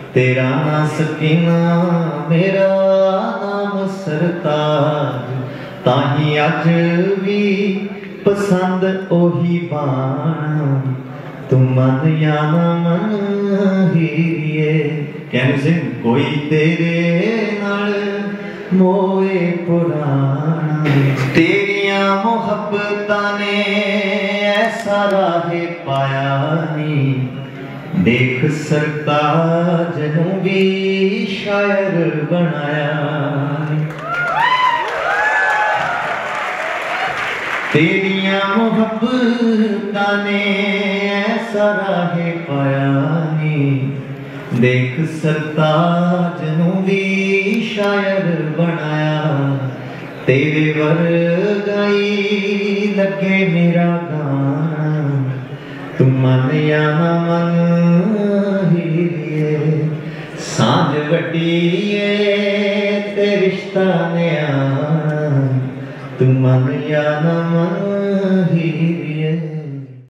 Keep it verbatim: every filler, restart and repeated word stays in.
तेरा ना सकीना मेरा नाम सरताज, ताही अज भी पसंद ओही बाण, तू मन या ना मन हीरिए। कहने सिंह कोई तेरे नाल मोए पुराना, तेरिया मुहब्बतां ने ऐसा राहे पाया नी, देख सरताज नूं भी शायर बनाया। तेरिया मुहब्बतां ने ऐसा राहे पाया नी, देख सरताज नूं भी शायर बनाया। तेरे वर्गाई लगे मेरा गाना, तू मन या ना मन हीरिए। सांझ वड्डीए ते रिश्ता न्यारा, तू मन या ना मन हीरिए।